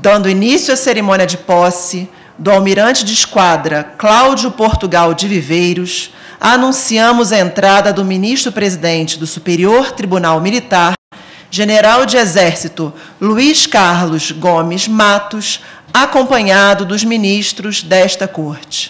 Dando início à cerimônia de posse do almirante de esquadra Cláudio Portugal de Viveiros, anunciamos a entrada do ministro-presidente do Superior Tribunal Militar, general de Exército Luiz Carlos Gomes Matos, acompanhado dos ministros desta Corte.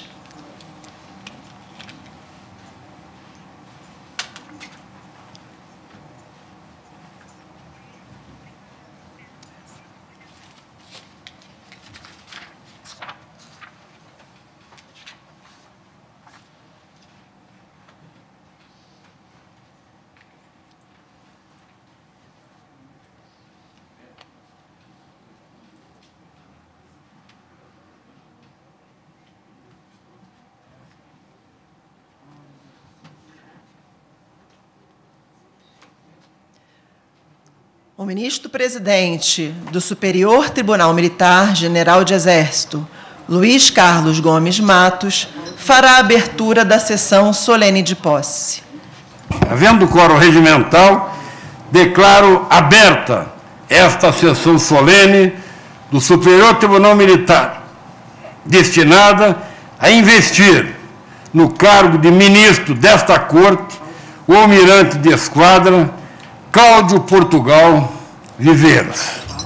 O ministro-presidente do Superior Tribunal Militar, general de Exército, Luiz Carlos Gomes Matos, fará a abertura da sessão solene de posse. Havendo quórum regimental, declaro aberta esta sessão solene do Superior Tribunal Militar, destinada a investir no cargo de ministro desta Corte o almirante de esquadra Cláudio Portugal Viveiros.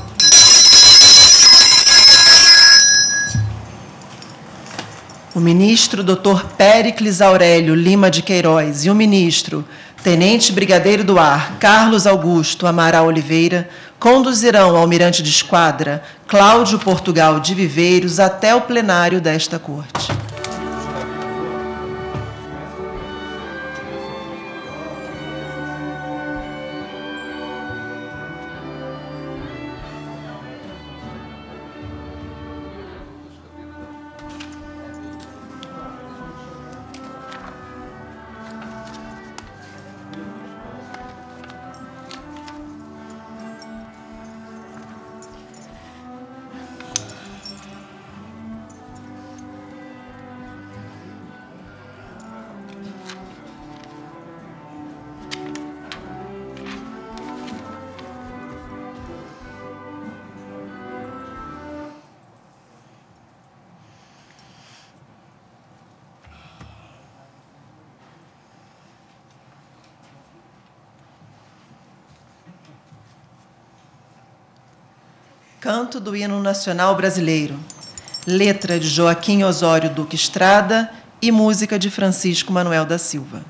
O ministro Dr. Péricles Aurélio Lima de Queiroz e o ministro Tenente Brigadeiro do Ar Carlos Augusto Amaral Oliveira conduzirão o almirante de esquadra Cláudio Portugal de Viveiros até o plenário desta Corte. Canto do Hino Nacional Brasileiro. Letra de Joaquim Osório Duque Estrada e música de Francisco Manuel da Silva.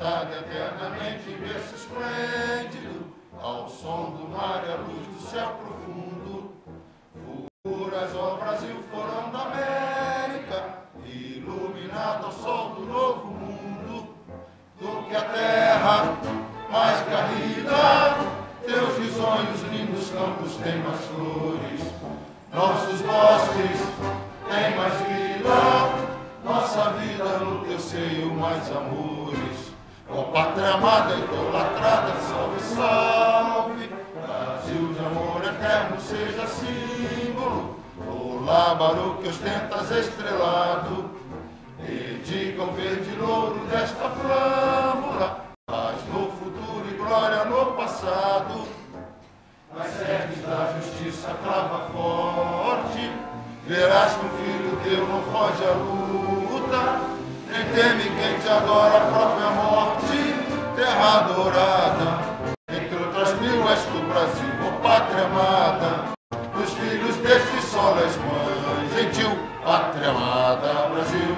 Cidade eternamente em berço esplêndido, ao som do mar e à luz do céu profundo. Futuras ó Brasil, forão da América, iluminado ao sol do novo mundo. Do que a terra mais carrida, teus risonhos lindos campos têm mais flores. Nossos bosques têm mais vida, nossa vida no teu seio mais amores. Ó pátria amada, idolatrada, salve, salve. Brasil de amor eterno seja símbolo. Olá, Baru que ostentas estrelado, dedica o verde louro desta flâmula, paz no futuro e glória no passado. Nas cernes da justiça clava forte, verás que o filho teu não foge à luta, nem teme quem te adora a própria morte. Terra adorada, entre outras mil és tu, Brasil, ó pátria amada, dos filhos deste sol és mãe gentil, pátria amada, Brasil.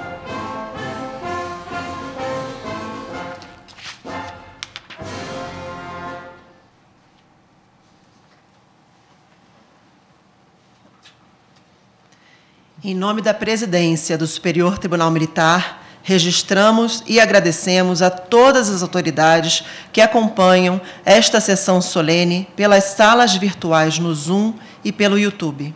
Em nome da Presidência do Superior Tribunal Militar, registramos e agradecemos a todas as autoridades que acompanham esta sessão solene pelas salas virtuais no Zoom e pelo YouTube.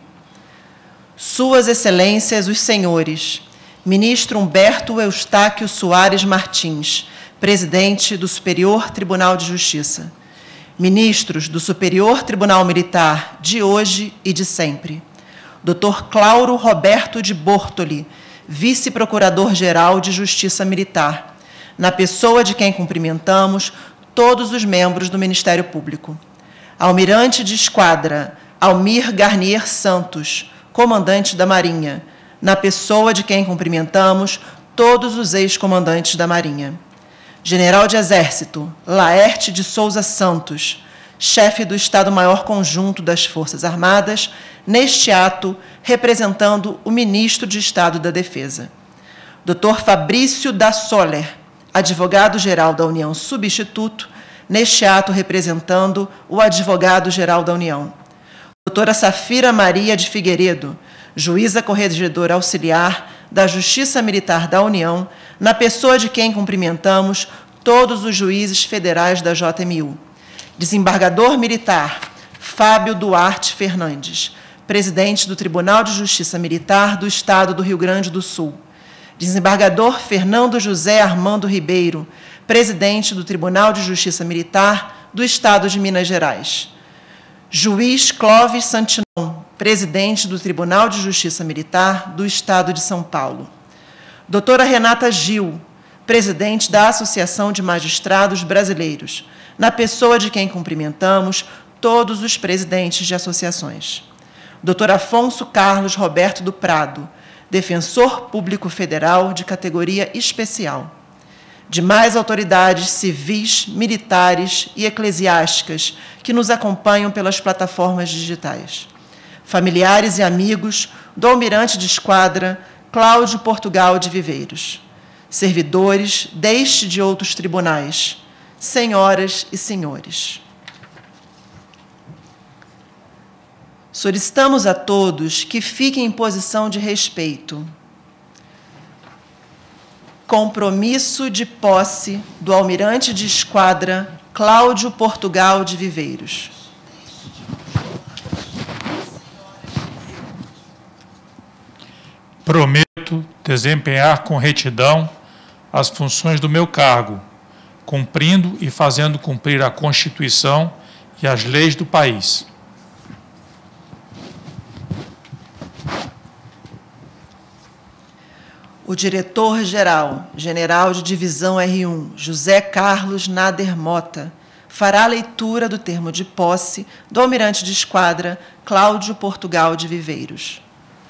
Suas Excelências, os senhores, Ministro Humberto Eustáquio Soares Martins, Presidente do Superior Tribunal de Justiça, Ministros do Superior Tribunal Militar de hoje e de sempre, Dr. Clauro Roberto de Bortoli, Vice-Procurador-Geral de Justiça Militar, na pessoa de quem cumprimentamos todos os membros do Ministério Público. Almirante de Esquadra, Almir Garnier Santos, Comandante da Marinha, na pessoa de quem cumprimentamos todos os ex-comandantes da Marinha. General de Exército, Laerte de Souza Santos, chefe do Estado-Maior Conjunto das Forças Armadas, neste ato, representando o Ministro de Estado da Defesa. Dr. Fabrício da Soller, Advogado-Geral da União Substituto, neste ato, representando o Advogado-Geral da União. Doutora Safira Maria de Figueiredo, Juíza Corregedora Auxiliar da Justiça Militar da União, na pessoa de quem cumprimentamos todos os juízes federais da JMU. Desembargador Militar Fábio Duarte Fernandes, Presidente do Tribunal de Justiça Militar do Estado do Rio Grande do Sul. Desembargador Fernando José Armando Ribeiro, Presidente do Tribunal de Justiça Militar do Estado de Minas Gerais. Juiz Clóvis Santinon, Presidente do Tribunal de Justiça Militar do Estado de São Paulo. Doutora Renata Gil, Presidente da Associação de Magistrados Brasileiros, na pessoa de quem cumprimentamos todos os presidentes de associações. Dr. Afonso Carlos Roberto do Prado, Defensor Público Federal de categoria especial. Demais autoridades civis, militares e eclesiásticas que nos acompanham pelas plataformas digitais. Familiares e amigos do Almirante de Esquadra Cláudio Portugal de Viveiros. Servidores deste e de outros tribunais. Senhoras e senhores. Solicitamos a todos que fiquem em posição de respeito. Compromisso de posse do Almirante de Esquadra Cláudio Portugal de Viveiros. Prometo desempenhar com retidão as funções do meu cargo, cumprindo e fazendo cumprir a Constituição e as leis do país. O diretor-geral, general de divisão R1, José Carlos Nader Mota, fará a leitura do termo de posse do Almirante de Esquadra Cláudio Portugal de Viveiros.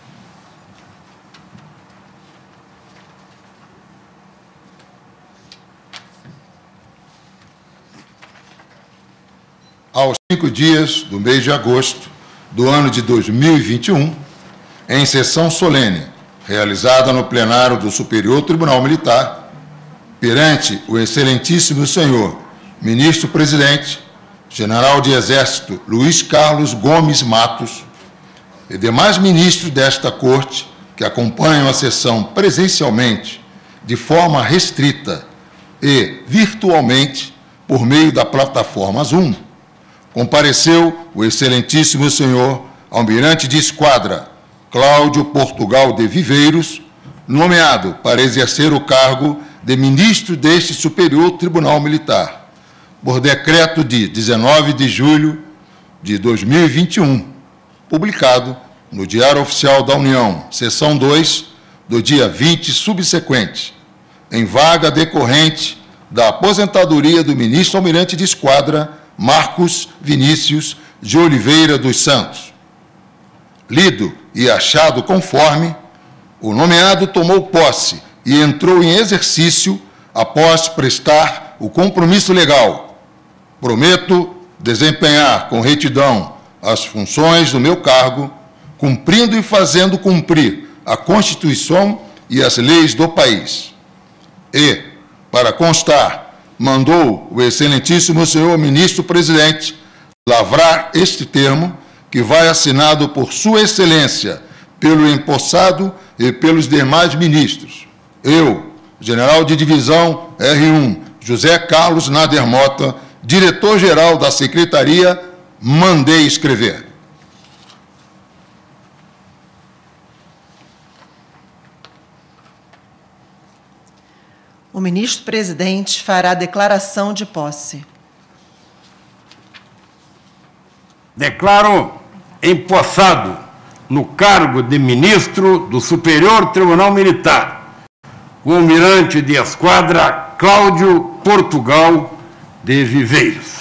Aos 5 dias do mês de agosto do ano de 2021, em sessão solene, realizada no plenário do Superior Tribunal Militar, perante o excelentíssimo senhor ministro-presidente, general de Exército Luiz Carlos Gomes Matos, e demais ministros desta Corte que acompanham a sessão presencialmente, de forma restrita e virtualmente, por meio da plataforma Zoom, compareceu o excelentíssimo senhor almirante de esquadra Cláudio Portugal de Viveiros, nomeado para exercer o cargo de ministro deste Superior Tribunal Militar, por decreto de 19 de julho de 2021, publicado no Diário Oficial da União, seção 2, do dia 20 subsequente, em vaga decorrente da aposentadoria do ministro almirante de esquadra Marcos Vinícius de Oliveira dos Santos. Lido e achado conforme, o nomeado tomou posse e entrou em exercício após prestar o compromisso legal. Prometo desempenhar com retidão as funções do meu cargo, cumprindo e fazendo cumprir a Constituição e as leis do país. E, para constar, mandou o excelentíssimo senhor ministro-presidente lavrar este termo, que vai assinado por sua excelência, pelo empossado e pelos demais ministros. Eu, general de divisão R1, José Carlos Nader Mota, diretor-geral da Secretaria, mandei escrever. O ministro-presidente fará declaração de posse. Declaro empossado no cargo de ministro do Superior Tribunal Militar o almirante de esquadra Cláudio Portugal de Viveiros.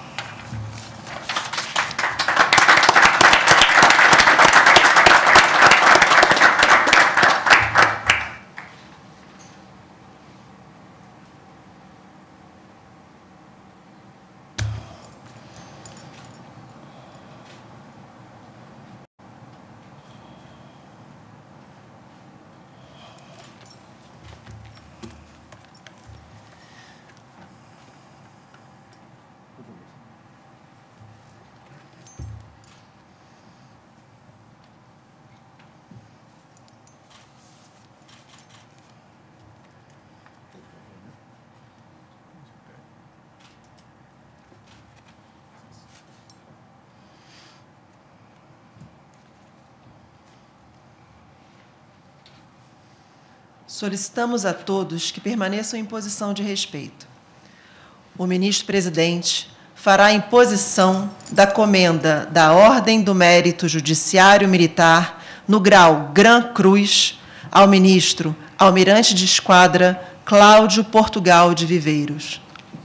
Solicitamos a todos que permaneçam em posição de respeito. O ministro-presidente fará a imposição da comenda da Ordem do Mérito Judiciário Militar no grau Gran Cruz ao ministro almirante de esquadra Cláudio Portugal de Viveiros.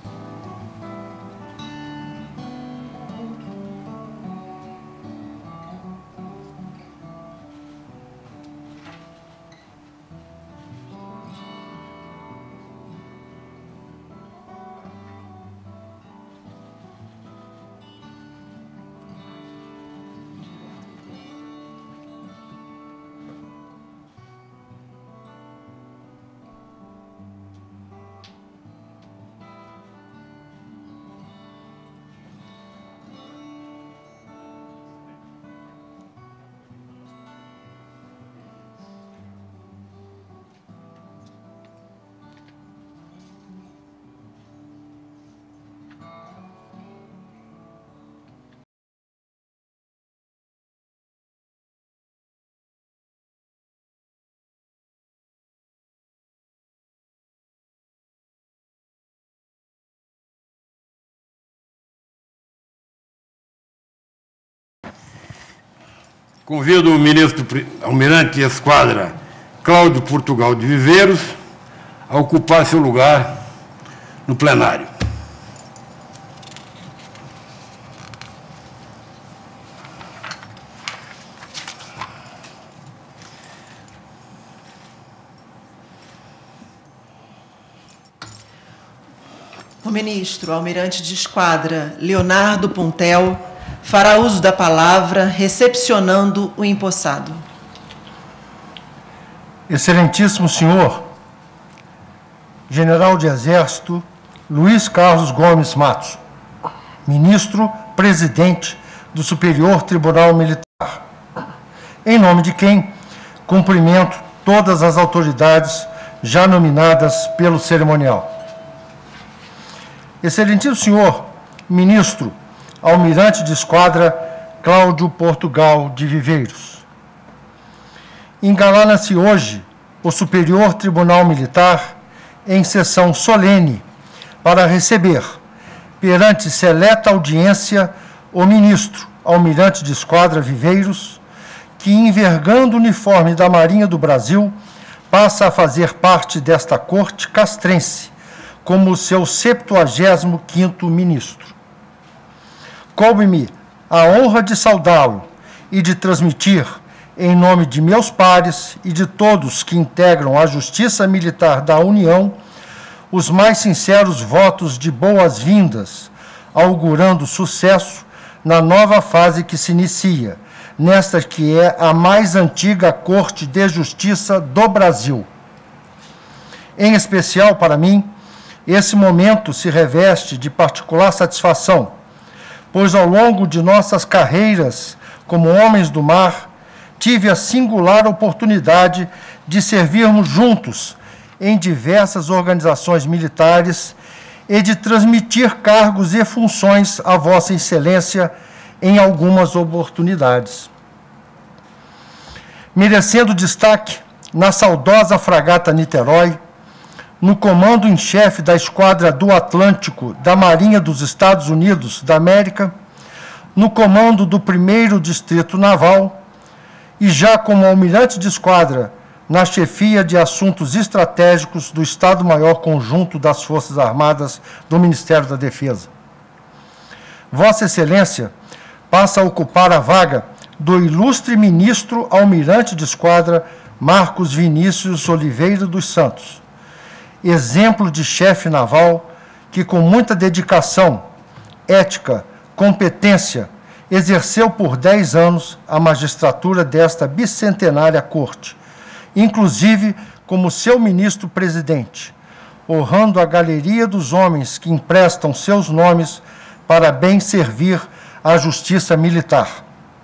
Convido o ministro almirante de esquadra Cláudio Portugal de Viveiros a ocupar seu lugar no plenário. O ministro almirante de esquadra Leonardo Puntel fará uso da palavra, recepcionando o empossado. Excelentíssimo senhor, General de Exército Luiz Carlos Gomes Matos, Ministro Presidente do Superior Tribunal Militar, em nome de quem cumprimento todas as autoridades já nominadas pelo cerimonial. Excelentíssimo senhor Ministro Almirante de Esquadra Cláudio Portugal de Viveiros, engalana-se hoje o Superior Tribunal Militar em sessão solene para receber, perante seleta audiência, o ministro Almirante de Esquadra Viveiros, que, envergando o uniforme da Marinha do Brasil, passa a fazer parte desta corte castrense, como o seu 75º ministro. Coube-me a honra de saudá-lo e de transmitir, em nome de meus pares e de todos que integram a Justiça Militar da União, os mais sinceros votos de boas-vindas, augurando sucesso na nova fase que se inicia, nesta que é a mais antiga Corte de Justiça do Brasil. Em especial para mim, esse momento se reveste de particular satisfação, pois ao longo de nossas carreiras como homens do mar, tive a singular oportunidade de servirmos juntos em diversas organizações militares e de transmitir cargos e funções a Vossa Excelência em algumas oportunidades. Merecendo destaque na saudosa fragata Niterói, no comando em chefe da Esquadra do Atlântico da Marinha dos Estados Unidos da América, no comando do 1º Distrito Naval e já como almirante de esquadra na chefia de assuntos estratégicos do Estado-Maior Conjunto das Forças Armadas do Ministério da Defesa. Vossa Excelência passa a ocupar a vaga do ilustre ministro almirante de esquadra Marcos Vinícius Oliveira dos Santos, exemplo de chefe naval que, com muita dedicação, ética, competência, exerceu por 10 anos a magistratura desta bicentenária corte, inclusive como seu ministro-presidente, honrando a galeria dos homens que emprestam seus nomes para bem servir à justiça militar.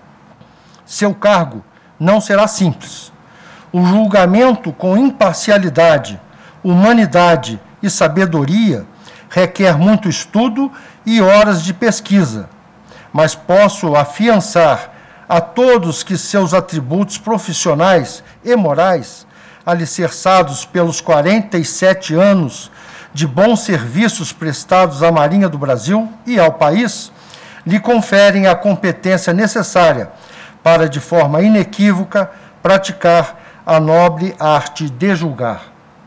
Seu cargo não será simples. O julgamento com imparcialidade, humanidade e sabedoria requer muito estudo e horas de pesquisa, mas posso afiançar a todos que seus atributos profissionais e morais, alicerçados pelos 47 anos de bons serviços prestados à Marinha do Brasil e ao país, lhe conferem a competência necessária para, de forma inequívoca, praticar a nobre arte de julgar.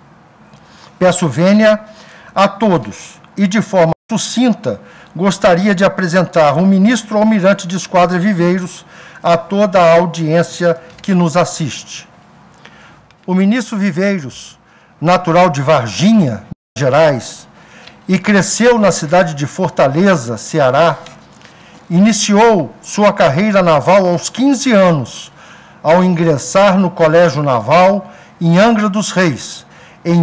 Peço vênia a todos e, de forma sucinta, gostaria de apresentar o ministro almirante de esquadra Viveiros a toda a audiência que nos assiste. O ministro Viveiros, natural de Varginha, Minas Gerais, e cresceu na cidade de Fortaleza, Ceará, iniciou sua carreira naval aos 15 anos, ao ingressar no Colégio Naval em Angra dos Reis, em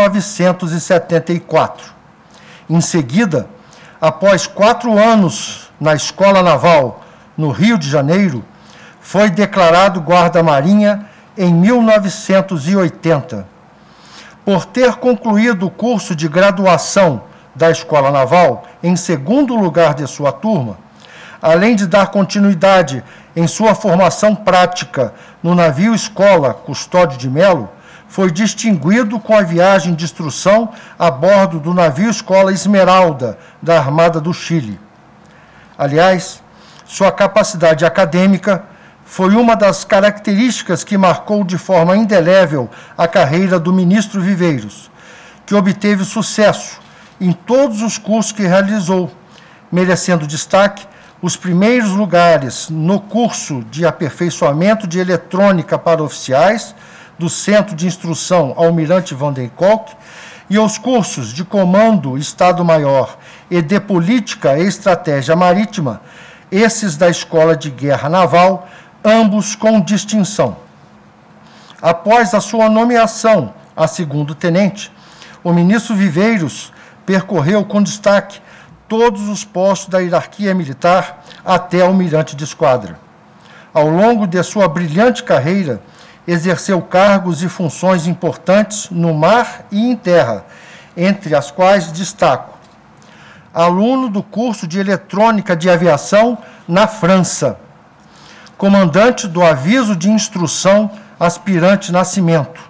1974. Em seguida, após 4 anos na Escola Naval, no Rio de Janeiro, foi declarado guarda-marinha em 1980. Por ter concluído o curso de graduação da Escola Naval em 2º lugar de sua turma, além de dar continuidade em sua formação prática no navio Escola Custódio de Melo, foi distinguido com a viagem de instrução a bordo do navio Escola Esmeralda, da Armada do Chile. Aliás, sua capacidade acadêmica foi uma das características que marcou de forma indelével a carreira do ministro Viveiros, que obteve sucesso em todos os cursos que realizou, merecendo destaque os primeiros lugares no curso de aperfeiçoamento de eletrônica para oficiais do Centro de Instrução Almirante Van der Kolk e os cursos de Comando Estado-Maior e de Política e Estratégia Marítima, esses da Escola de Guerra Naval, ambos com distinção. Após a sua nomeação a 2º tenente, o ministro Viveiros percorreu com destaque todos os postos da hierarquia militar até almirante de esquadra. Ao longo de sua brilhante carreira, exerceu cargos e funções importantes no mar e em terra, entre as quais destaco: aluno do curso de Eletrônica de Aviação na França, comandante do Aviso de Instrução Aspirante Nascimento,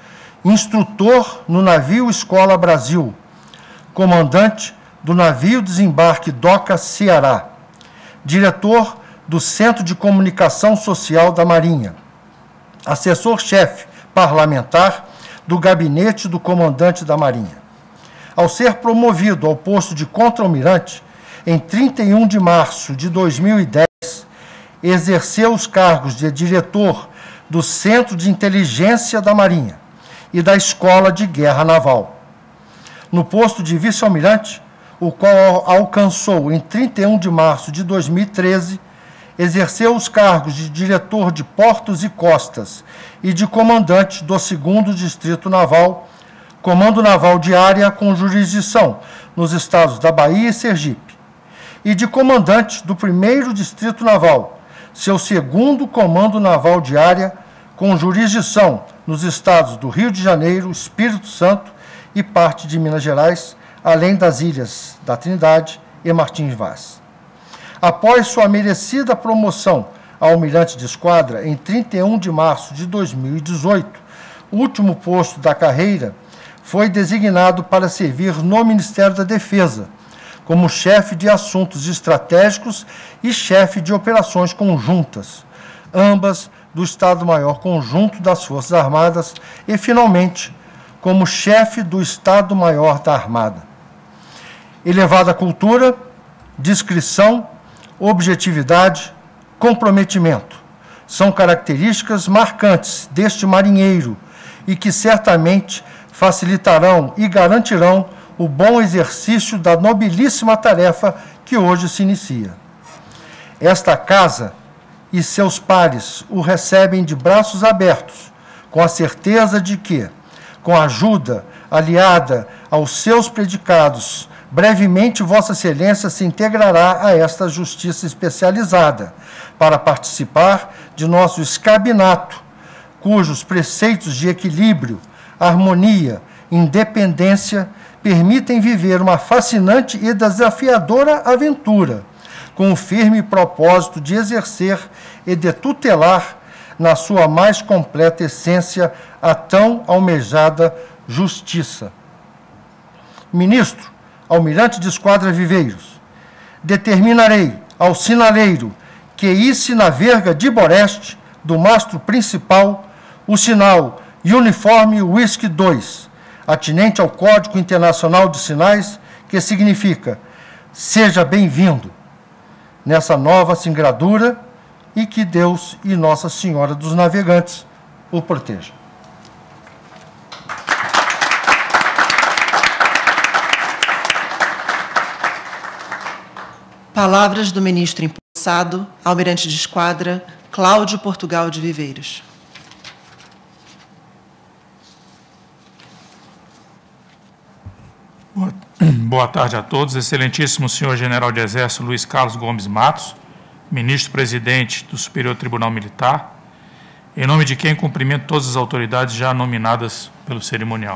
instrutor no navio Escola Brasil, comandante do navio Desembarque Doca Ceará, diretor do Centro de Comunicação Social da Marinha, assessor-chefe parlamentar do gabinete do comandante da Marinha. Ao ser promovido ao posto de contra-almirante, em 31 de março de 2010, exerceu os cargos de diretor do Centro de Inteligência da Marinha e da Escola de Guerra Naval. No posto de vice-almirante, o qual alcançou em 31 de março de 2013, exerceu os cargos de diretor de Portos e Costas e de comandante do 2º Distrito Naval, Comando Naval de Área com jurisdição nos estados da Bahia e Sergipe, e de comandante do 1º Distrito Naval, seu 2º Comando Naval de Área com jurisdição nos estados do Rio de Janeiro, Espírito Santo e parte de Minas Gerais, além das ilhas da Trindade e Martins Vaz. Após sua merecida promoção a almirante de esquadra em 31 de março de 2018, último posto da carreira, foi designado para servir no Ministério da Defesa, como chefe de assuntos estratégicos e chefe de operações conjuntas, ambas do Estado-Maior Conjunto das Forças Armadas, e, finalmente, como chefe do Estado-Maior da Armada. Elevada cultura, discrição, objetividade, comprometimento são características marcantes deste marinheiro e que certamente facilitarão e garantirão o bom exercício da nobilíssima tarefa que hoje se inicia. Esta casa e seus pares o recebem de braços abertos, com a certeza de que, com a ajuda aliada aos seus predicados, brevemente Vossa Excelência se integrará a esta justiça especializada para participar de nosso escabinato, cujos preceitos de equilíbrio, harmonia, independência permitem viver uma fascinante e desafiadora aventura, com o firme propósito de exercer e de tutelar, na sua mais completa essência, a tão almejada justiça. Ministro, almirante de esquadra Viveiros, determinarei ao sinaleiro que hisse na verga de boreste do mastro principal o sinal Uniforme Whisky 2, atinente ao Código Internacional de Sinais, que significa seja bem-vindo nessa nova singradura e que Deus e Nossa Senhora dos Navegantes o protejam. Palavras do ministro empossado, almirante de esquadra, Cláudio Portugal de Viveiros. Boa tarde a todos. Excelentíssimo senhor general de Exército Luiz Carlos Gomes Matos, ministro-presidente do Superior Tribunal Militar, em nome de quem cumprimento todas as autoridades já nominadas pelo cerimonial.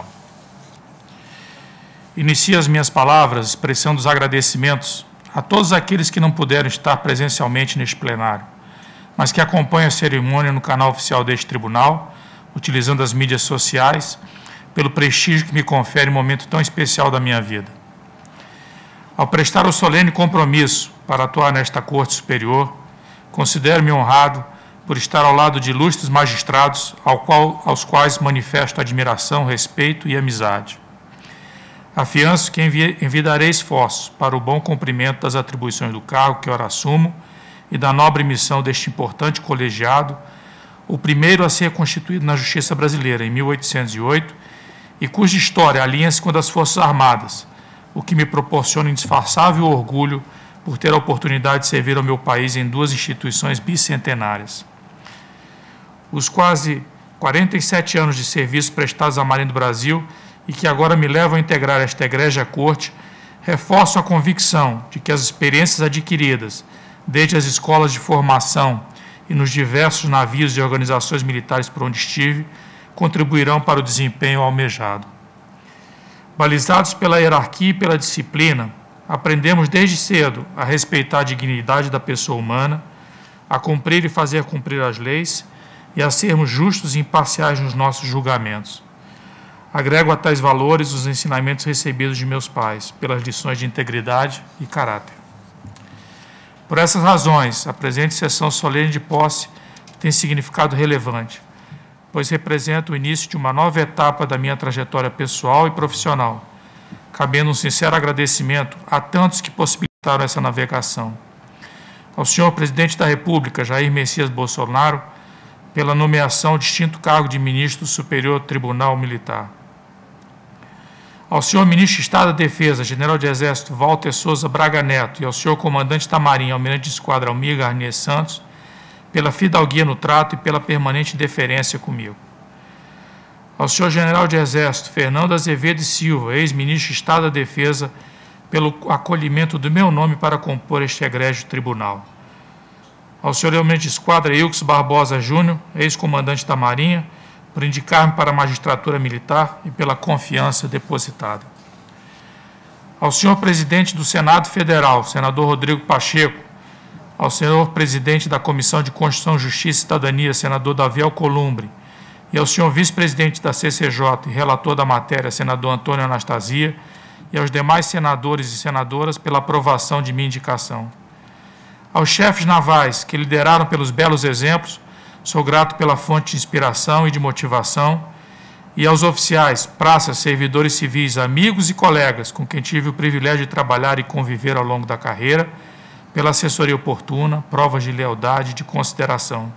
Inicio as minhas palavras expressando os agradecimentos a todos aqueles que não puderam estar presencialmente neste plenário, mas que acompanham a cerimônia no canal oficial deste tribunal, utilizando as mídias sociais, pelo prestígio que me confere um momento tão especial da minha vida. Ao prestar o solene compromisso para atuar nesta Corte Superior, considero-me honrado por estar ao lado de ilustres magistrados aos quais manifesto admiração, respeito e amizade. Afianço que envidarei esforços para o bom cumprimento das atribuições do cargo que ora assumo e da nobre missão deste importante colegiado, o primeiro a ser constituído na Justiça Brasileira em 1808 e cuja história alinha-se com a das Forças Armadas, o que me proporciona indisfarçável orgulho por ter a oportunidade de servir ao meu país em duas instituições bicentenárias. Os quase 47 anos de serviço prestados à Marinha do Brasil e que agora me levam a integrar esta egrégia corte, reforço a convicção de que as experiências adquiridas, desde as escolas de formação e nos diversos navios e organizações militares por onde estive, contribuirão para o desempenho almejado. Balizados pela hierarquia e pela disciplina, aprendemos desde cedo a respeitar a dignidade da pessoa humana, a cumprir e fazer cumprir as leis e a sermos justos e imparciais nos nossos julgamentos. Agrego a tais valores os ensinamentos recebidos de meus pais, pelas lições de integridade e caráter. Por essas razões, a presente sessão solene de posse tem significado relevante, pois representa o início de uma nova etapa da minha trajetória pessoal e profissional, cabendo um sincero agradecimento a tantos que possibilitaram essa navegação. Ao senhor Presidente da República, Jair Messias Bolsonaro, pela nomeação ao distinto cargo de Ministro do Superior Tribunal Militar. Ao senhor Ministro de Estado da Defesa, General de Exército Walter Souza Braga Neto, e ao senhor Comandante da Marinha, Almirante de Esquadra Almir Garnier Santos, pela fidalguia no trato e pela permanente deferência comigo. Ao senhor General de Exército Fernando Azevedo e Silva, ex-Ministro de Estado da Defesa, pelo acolhimento do meu nome para compor este egrégio tribunal. Ao senhor Almirante de Esquadra Ilques Barbosa Júnior, ex-comandante da Marinha, por indicar-me para a magistratura militar e pela confiança depositada. Ao senhor Presidente do Senado Federal, senador Rodrigo Pacheco, ao senhor Presidente da Comissão de Constituição, Justiça e Cidadania, senador Davi Alcolumbre, e ao senhor Vice-Presidente da CCJ e relator da matéria, senador Antônio Anastasia, e aos demais senadores e senadoras pela aprovação de minha indicação. Aos chefes navais que lideraram pelos belos exemplos, sou grato pela fonte de inspiração e de motivação, e aos oficiais, praças, servidores civis, amigos e colegas com quem tive o privilégio de trabalhar e conviver ao longo da carreira, pela assessoria oportuna, provas de lealdade e de consideração.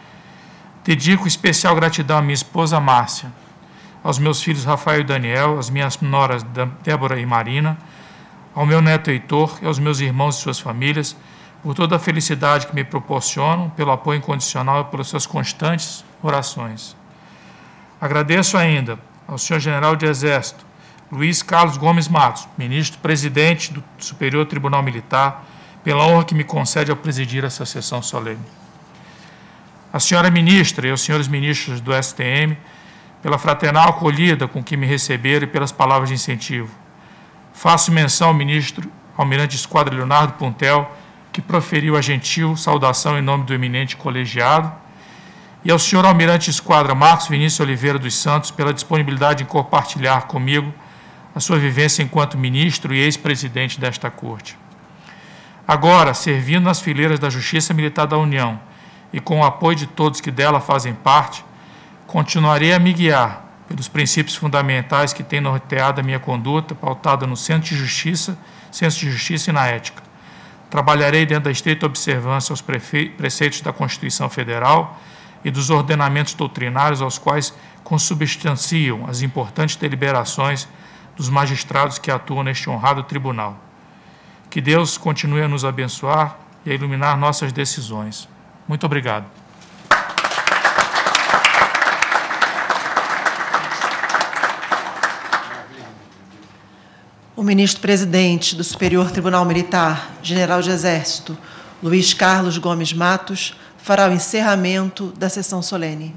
Dedico especial gratidão à minha esposa Márcia, aos meus filhos Rafael e Daniel, às minhas noras Débora e Marina, ao meu neto Heitor e aos meus irmãos e suas famílias, por toda a felicidade que me proporcionam, pelo apoio incondicional e pelas suas constantes orações. Agradeço ainda ao senhor General de Exército Luiz Carlos Gomes Matos, Ministro-Presidente do Superior Tribunal Militar, pela honra que me concede ao presidir essa sessão solene. A senhora Ministra e aos senhores Ministros do STM, pela fraternal acolhida com que me receberam e pelas palavras de incentivo. Faço menção ao Ministro Almirante de Esquadra Leonardo Puntel, que proferiu a gentil saudação em nome do eminente colegiado, e ao senhor Almirante de Esquadra Marcos Vinícius Oliveira dos Santos pela disponibilidade em compartilhar comigo a sua vivência enquanto ministro e ex-presidente desta Corte. Agora, servindo nas fileiras da Justiça Militar da União e com o apoio de todos que dela fazem parte, continuarei a me guiar pelos princípios fundamentais que têm norteado a minha conduta, pautada no senso de justiça e na ética. Trabalharei dentro da estreita observância aos preceitos da Constituição Federal e dos ordenamentos doutrinários aos quais consubstanciam as importantes deliberações dos magistrados que atuam neste honrado tribunal. Que Deus continue a nos abençoar e a iluminar nossas decisões. Muito obrigado. O ministro-presidente do Superior Tribunal Militar, General de Exército, Luiz Carlos Gomes Matos, fará o encerramento da sessão solene.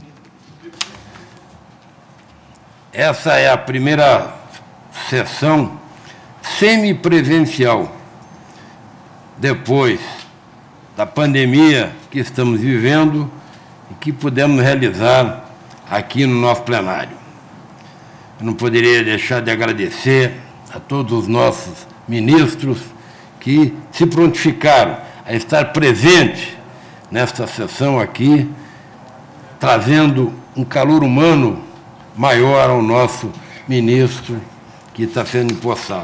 Essa é a primeira sessão semipresencial, depois da pandemia que estamos vivendo e que pudemos realizar aqui no nosso plenário. Eu não poderia deixar de agradecer a todos os nossos ministros que se prontificaram a estar presentes nesta sessão aqui, trazendo um calor humano maior ao nosso ministro que está sendo empossado.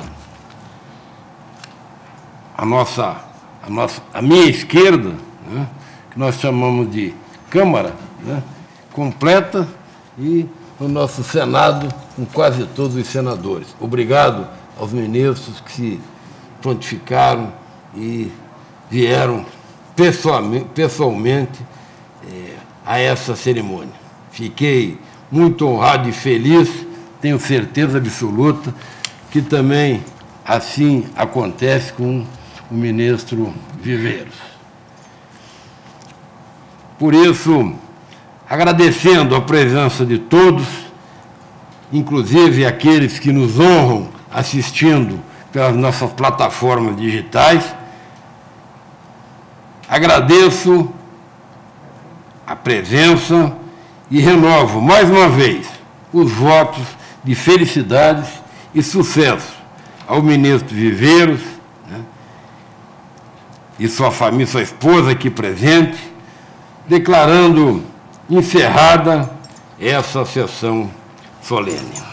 A minha esquerda, né, que nós chamamos de Câmara, né, completa, e o nosso Senado com quase todos os senadores. Obrigado aos ministros que se prontificaram e vieram pessoalmente a essa cerimônia. Fiquei muito honrado e feliz tenho certeza absoluta que também assim acontece com o ministro Viveiros. Por isso, agradecendo a presença de todos, inclusive aqueles que nos honram assistindo pelas nossas plataformas digitais, agradeço a presença e renovo mais uma vez os votos de felicidades e sucesso ao ministro Viveiros, né, e sua família, sua esposa aqui presente, declarando encerrada essa sessão solene.